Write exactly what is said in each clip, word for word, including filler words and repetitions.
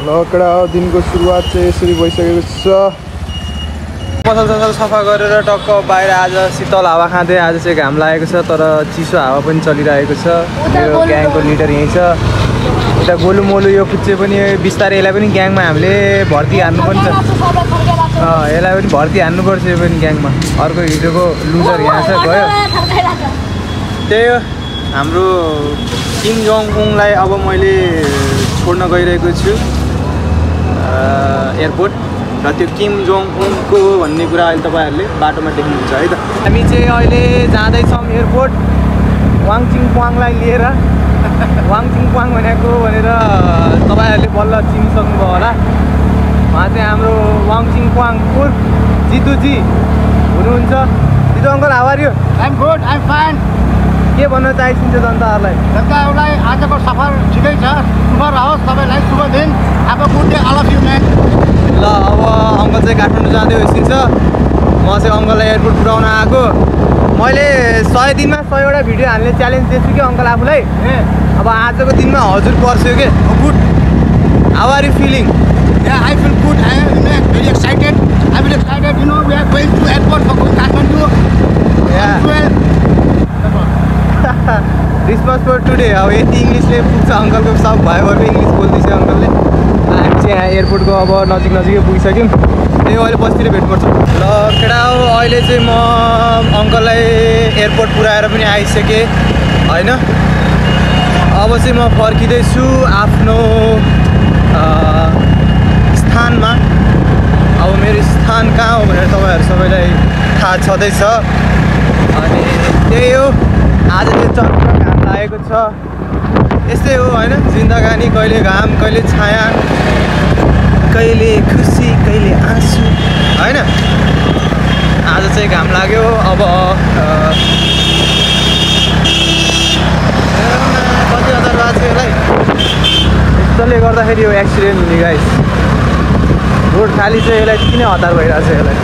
लकडा दिनको सुरुवात चाहिँ यसरी भइसकेको छ। पसल ससल सफा गरेर टक्क बाहिर आज शीतल हावा खाँदै आज चाहिँ घाम लागेको छ, तर चिसो हावा पनि चलिरहेको छ। मेरो ग्याङको लिडर यहीँ छ। यता गोलु मोलु यो कुच्चे पनि बिस्तारै यसलाई पनि ग्याङमा हामीले भर्ती हान्नुपर्छ। यसलाई पनि भर्ती हान्नुपर्छ यो पनि ग्याङमा। अर्को हिजोको लुजर यहाँ छ गयो। त्यही हो हाम्रो किम जोङ उनलाई अब मैले छोड्न गइरहेको छु एयरपोर्ट, र त्यो किम जोङ उनको भन्ने कुरा अहिले तपाईँहरूले बाटोमा देख्नुहुन्छ है त। हामी चाहिँ अहिले जाँदैछौँ एयरपोर्ट वाङचिङ प्वाङलाई लिएर। वाङचिङ प्वाङ भनेको भनेर तपाईँहरूले बल्ल चिनिसक्नुभयो होला। उहाँ चाहिँ हाम्रो वाङचिङ प्वाङ उर्फ जितुजी हुनुहुन्छ। Jitu uncle how are you? I am good, I am fine. के भन्न चाहन्छ जनताहरूलाई? जनताहरूलाई आजको सफर ठिकै छ, शुभ रहोस् तपाईँलाई, शुभ दिन। अब good day all of you man. ल अब अङ्कल चाहिँ काठमाडौँ जाँदै होइसिन्छ। म चाहिँ अङ्कललाई एयरपोर्ट पुऱ्याउन आएको। मैले सय दिनमा सयवटा भिडियो हाल्ने च्यालेन्ज दिएको छु कि अङ्कल आफूलाई। ए अब आजको दिनमा हजुर पर्स्यो कि good. How are you feeling? Yeah, I feel good. I am very excited. I am excited. You know, we are going to airport for going Kathmandu. Yeah. Response for today. अब यति इङ्ग्लिसले पुग्छ अङ्कलको सब भयो भएर इङ्ग्लिस बोल्दैछ अङ्कलले। हामी चाहिँ यहाँ एयरपोर्टको अब नजिक नजिकै पुगिसक्यौँ। त्यही अहिले बस्तिर भेट्नुपर्छ। ल केटा हो अहिले चाहिँ म अङ्कललाई एयरपोर्ट पुऱ्याएर पनि आइसकेँ होइन। अब चाहिँ म फर्किँदैछु आफ्नो स्थानमा। अब मेरो स्थान कहाँ हो भनेर तपाईँहरू सबैलाई थाहा छँदैछ। अनि त्यही हो आज चाहिँ चक्र घाम लागेको छ। यस्तै हो होइन जिन्दगानी, कहिले घाम कहिले छाया, कहिले खुसी कहिले आँसु होइन। आज चाहिँ घाम लाग्यो। अब कति हजार भएको छ यसलाई। यसले गर्दाखेरि यो एक्सिडेन्ट हुने गाइस। रोड खाली छ, यसलाई किन हतार भइरहेको छ यसलाई।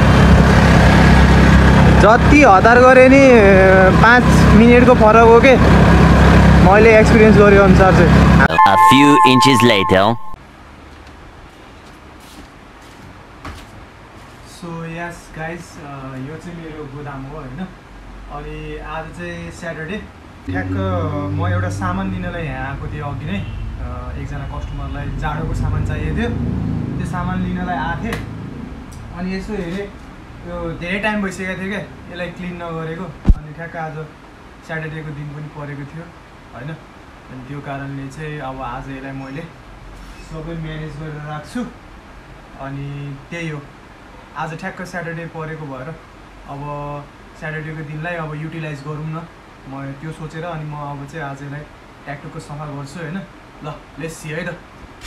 जति हतार गरे नि पाँच मिनटको फरक हो कि मैले एक्सपिरियन्स गरे अनुसार चाहिँ। A few inches later. So yes guys यो चाहिँ मेरो गोदाम हो होइन। अनि आज चाहिँ स्याटरडे ठ्याक्क म एउटा सामान लिनलाई यहाँ आएको थिएँ अघि नै। एकजना कस्टमरलाई जाडोको सामान चाहिएको थियो, त्यो सामान लिनलाई आएको थिएँ। अनि यसो हेरेँ यो धेरै टाइम भइसकेको थियो क्या यसलाई क्लिन नगरेको। अनि ठ्याक्क आज स्याटरडेको दिन पनि परेको थियो होइन। अनि त्यो कारणले चाहिँ अब आज यसलाई मैले सबै म्यानेज गरेर राख्छु। अनि त्यही हो आज ठ्याक्क स्याटरडे परेको भएर अब स्याटरडेको दिनलाई अब युटिलाइज गरौँ न म त्यो सोचेर अनि म अब चाहिँ आज यसलाई ट्याक्टुकको सफा गर्छु होइन। ल लेट्स सी है त।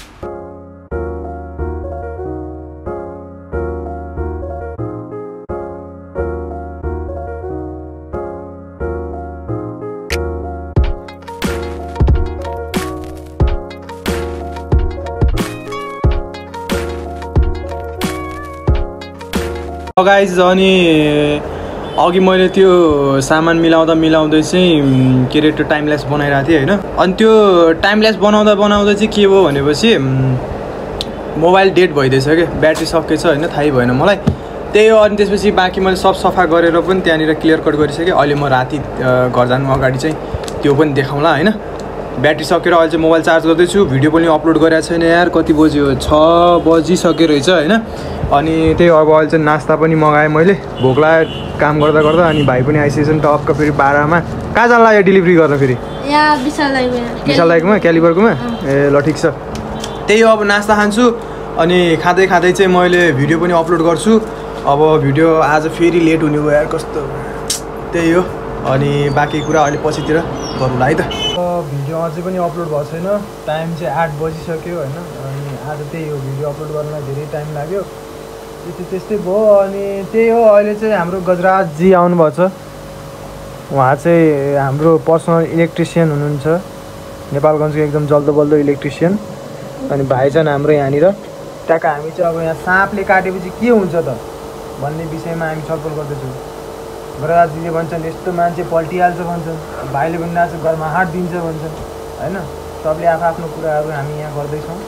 गाइज अनि अघि मैले त्यो सामान मिलाउँदा मिलाउँदै चाहिँ के अरे त्यो टाइमलेस बनाइरहेको थिएँ होइन। अनि त्यो टाइमलेस बनाउँदा बनाउँदा चाहिँ के भयो भनेपछि मोबाइल डेड भइदिएछ क्या, ब्याट्री सकेछ होइन, थाहै भएन मलाई। त्यही हो। अनि त्यसपछि बाँकी मैले सब सफा गरेर पनि त्यहाँनिर क्लियर कट गरिसकेँ। अहिले म राति घर जानु अगाडि चाहिँ त्यो पनि देखाउँला होइन। ब्याट्री सकेर अहिले चाहिँ मोबाइल चार्ज गर्दैछु। भिडियो पनि अपलोड गरेको छैन यार, कति बज्यो छ बजिसके रहेछ होइन। अनि त्यही अब अहिले चाहिँ नास्ता पनि मगाएँ मैले, भोक लाग्यो काम गर्दा गर्दा। अनि भाइ पनि आइसकेछन् टक्क फेरि बाह्रमा। कहाँ जान लाग्यो डेलिभरी गर्न फेरि? यहाँ विशाल दाइकोमा। विशाल दाइकोमा क्यालिबरकोमा? ए ल ठिक छ। त्यही हो अब नास्ता खान्छु अनि खाँदै खाँदै चाहिँ मैले भिडियो पनि अपलोड गर्छु। अब भिडियो आज फेरि लेट हुने भयो यार कस्तो। त्यही हो। अनि बाँकी कुरा अहिले पछितिर गरौँला है त। भिडियो अझै पनि अपलोड भएको छैन, टाइम चाहिँ आठ बजिसक्यो होइन। अनि आज त्यही हो भिडियो अपलोड गर्नलाई धेरै टाइम लाग्यो। त्यति त्यस्तै भयो। अनि त्यही हो अहिले चाहिँ हाम्रो गजराजजी आउनुभएको छ। उहाँ चाहिँ हाम्रो पर्सनल इलेक्ट्रिसियन हुनुहुन्छ, नेपालगञ्जको एकदम जल्दो बल्दो इलेक्ट्रिसियन। अनि भाइ छन् हाम्रो यहाँनिर। ट्याक्क हामी चाहिँ अब यहाँ साँपले काटेपछि के हुन्छ त भन्ने विषयमा हामी छलफल गर्दैछौँ। गजराजजीले भन्छन् यस्तो मान्छे पल्टिहाल्छ भन्छन्, भाइले पनि आज घरमा हाट दिन्छ भन्छन् होइन। सबले आफ्नो आफ्नो कुराहरू हामी यहाँ गर्दैछौँ,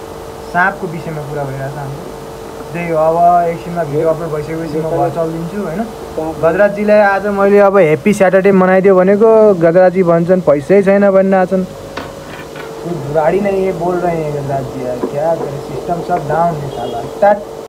साँपको विषयमा कुरा भइरहेको छ हाम्रो त्यही हो। अब एकछिनमा भिडियो अपलोड भइसकेपछि म घर चलिदिन्छु होइन। गजराजजीलाई आज मैले अब ह्याप्पी स्याटरडे मनाइदियो भनेको गजराजी भन्छन् पैसै छैन भनिरहेछन्। बुढाडी नै ये बोल रहे हैं गजराज जी यार, क्या करें, सिस्टम सब डाउन है साला। स्टार्ट।